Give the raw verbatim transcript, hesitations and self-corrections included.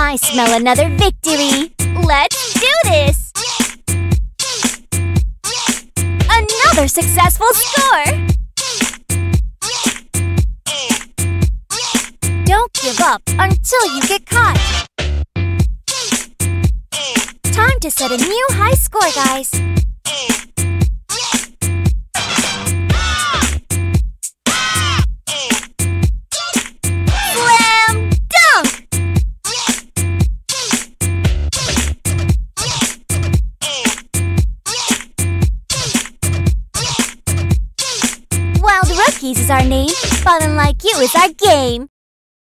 I smell another victory. Let's do this! Another successful score! Don't give up until you get caught. Time to set a new high score, guys. Slam dunk! Wild Rookies is our name. Falling Like You is our game.